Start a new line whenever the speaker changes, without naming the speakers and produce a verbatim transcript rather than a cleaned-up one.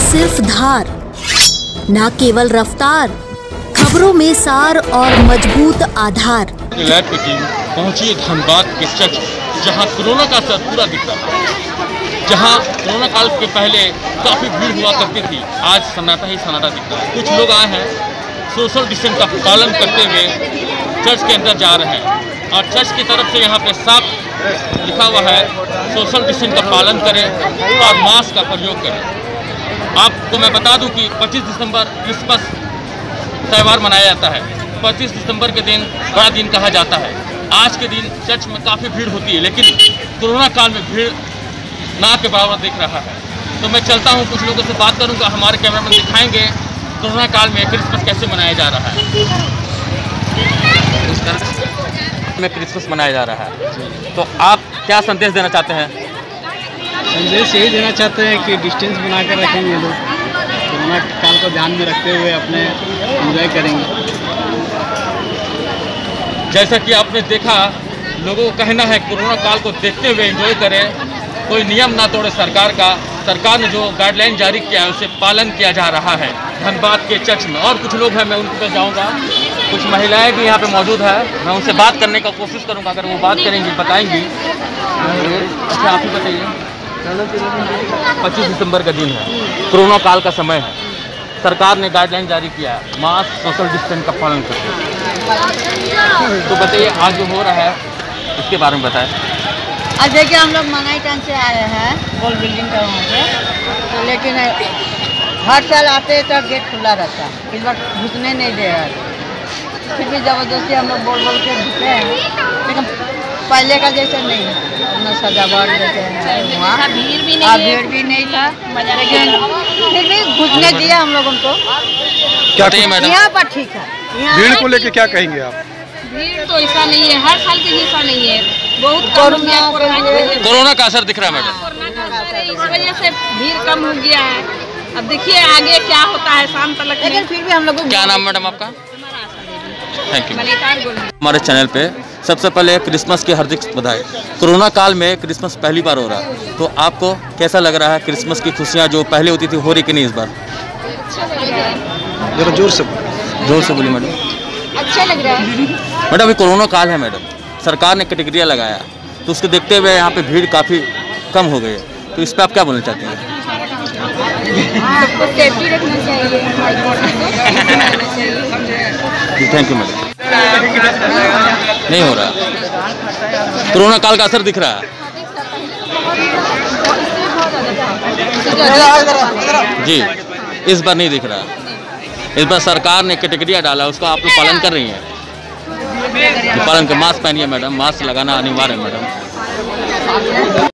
सिर्फ धार, न केवल रफ्तार, खबरों में सार और मजबूत आधार।
लैब की टीम पहुंची धनबाद के चर्च, जहां कोरोना का असर पूरा दिखता है। जहां कोरोना काल के पहले काफ़ी भीड़ हुआ करती थी, आज सन्नाटा ही सन्नाटा दिखता है। कुछ लोग आए हैं सोशल डिस्टेंस का पालन करते हुए चर्च के अंदर जा रहे हैं, और चर्च की तरफ से यहाँ पे साफ लिखा हुआ है सोशल डिस्टेंस का पालन करें और मास्क का प्रयोग करें। आपको मैं बता दूं कि पच्चीस दिसंबर क्रिसमस त्यौहार मनाया जाता है। पच्चीस दिसंबर के दिन बड़ा दिन कहा जाता है। आज के दिन चर्च में काफ़ी भीड़ होती है, लेकिन कोरोना काल में भीड़ ना के बराबर दिख रहा है। तो मैं चलता हूँ, कुछ लोगों से बात करूँगा, हमारे कैमरामैन दिखाएंगे कोरोना काल में क्रिसमस कैसे मनाया जा रहा है। इस तरह में क्रिसमस मनाया जा रहा है, तो आप क्या संदेश देना चाहते हैं?
संदेश यही देना चाहते हैं कि डिस्टेंस बना कर रखेंगे लोग, कोरोना काल को ध्यान में रखते हुए अपने एंजॉय करेंगे।
जैसा कि आपने देखा, लोगों का कहना है कोरोना काल को देखते हुए एंजॉय करें, कोई नियम ना तोड़े सरकार का। सरकार ने जो गाइडलाइन जारी किया है उसे पालन किया जा रहा है धनबाद के चर्च में। और कुछ लोग हैं, मैं उनके पास जाऊँगा। कुछ महिलाएं भी यहाँ पे मौजूद है, मैं उनसे बात करने का कोशिश करूँगा। अगर वो बात करेंगी, बताएंगी। अच्छा, आप ही बताइए। पच्चीस दिसंबर का दिन है, कोरोना काल का समय है, सरकार ने गाइडलाइन जारी किया है मास्क सोशल डिस्टेंस का पालन करके। तो बताइए, आज जो हो रहा है इसके बारे में बताएं।
आज देखिए, हम लोग मंगाई टाउन से आए हैं, गोल बिल्डिंग का वहाँ से, तो लेकिन हर साल आते तो गेट खुला रहता है, इस बार घुसने नहीं दे रहा है। फिर भी ज़बरदस्ती हम लोग बोल बोल के घुसे हैं, लेकिन पहले का जैसे नहीं है, अपना सजावट जैसे है वहाँ भीड़ भी नहीं भीड़ भी नहीं था, लेकिन फिर भी घुसने दिया हम लोग उनको।
क्या मैडम,
यहाँ पर ठीक है।
भीड़ को लेके क्या कहेंगे आप?
भीड़ तो ऐसा नहीं है, हर साल के जैसा नहीं है, बहुत
कोरोना
कोरोना का असर दिख रहा है मैडम।
कोरोना का असर है, इस वजह से भीड़ कम हो गया है। अब देखिए आगे क्या होता है शाम तक,
लेकिन फिर भी हम लोग।
क्या नाम मैडम आपका? Thank you.
मनीतार।
हमारे चैनल पे सबसे पहले क्रिसमस की हार्दिक बधाई। कोरोना काल में क्रिसमस पहली बार हो रहा है, तो आपको कैसा लग रहा है? क्रिसमस की खुशियाँ जो पहले होती थी हो रही कि नहीं इस बार?
जरा जोर से
जोर से बोली मैडम।
अच्छा लग रहा है
मैडम, अभी कोरोना काल है मैडम, सरकार ने कैटेगरिया लगाया, तो उसको देखते हुए यहाँ पे भीड़ काफ़ी कम हो गई है, तो इस पर आप क्या बोलना चाहते हैं?
सबको सेफ्टी रखना चाहिए,
थैंक यू मैडम। नहीं हो रहा, कोरोना काल का असर दिख रहा है जी, इस बार नहीं दिख रहा। इस बार सरकार ने कैटेगरिया डाला, उसका आप लोग पालन कर रही हैं? पालन कर, मास्क पहनिए मैडम, मास्क लगाना अनिवार्य है मैडम।